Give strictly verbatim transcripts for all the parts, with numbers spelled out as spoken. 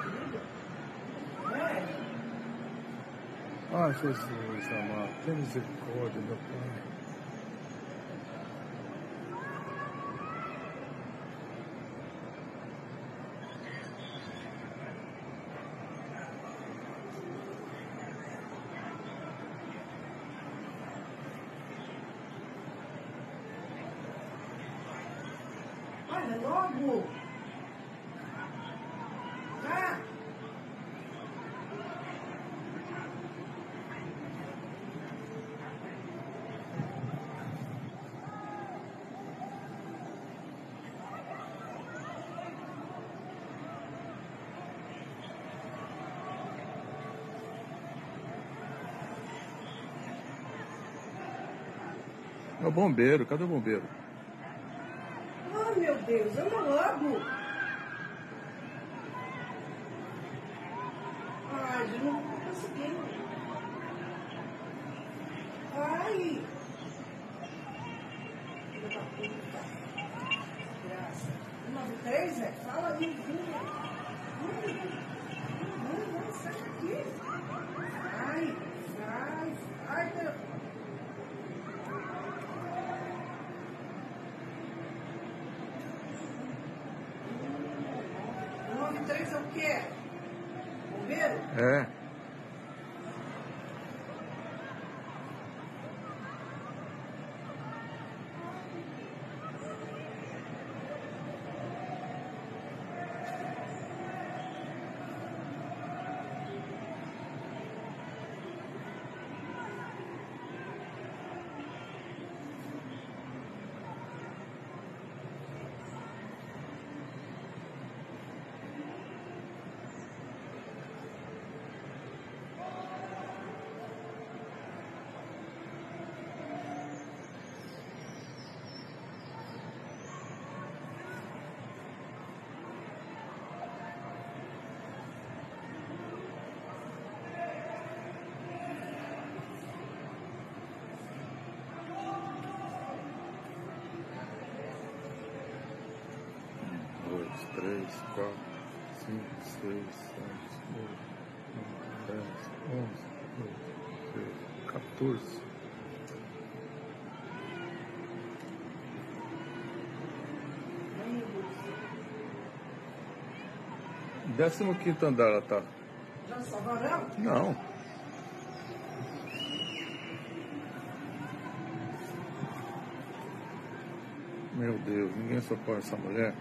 Ah, Jesus amado, tem misericórdia, meu Pai. Olha, logo! Já! É o bombeiro, cadê o bombeiro? Ai, meu Deus, anda logo! Ai, eu não tô conseguindo. Ai! Filha da puta. Graça. um nove três, é? Fala aí, filha. Não, não, não, sai daqui. Ai, sai, sai, meu. um nove três é o quê? Bombeiro? É. dois, três, quatro, cinco, seis, sete, oito, nove, dez, onze, doze, treze, quatorze. Décimo quinto andar ela tá. Já salvaram? Não. Meu Deus, ninguém socorre essa mulher.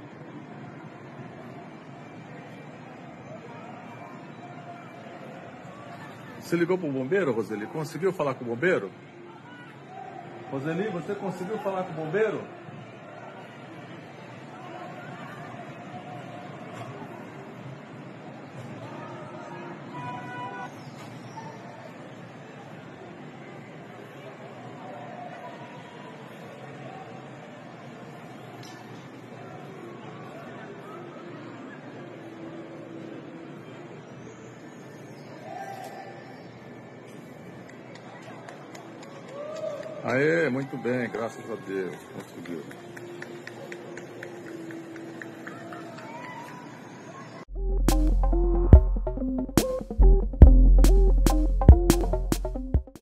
Você ligou pro bombeiro, Roseli? Conseguiu falar com o bombeiro? Roseli, você conseguiu falar com o bombeiro? Aê, muito bem, graças a Deus, conseguiu.